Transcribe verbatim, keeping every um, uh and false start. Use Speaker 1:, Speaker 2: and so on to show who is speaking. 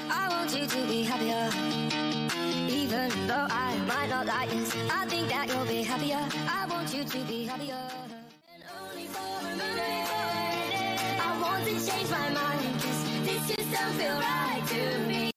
Speaker 1: I want you to be happier. Even though I might not like it, I think that you'll be happier. I want you to be happier. And only for a minute, I want to change my mind, 'cause this just don't feel right to me.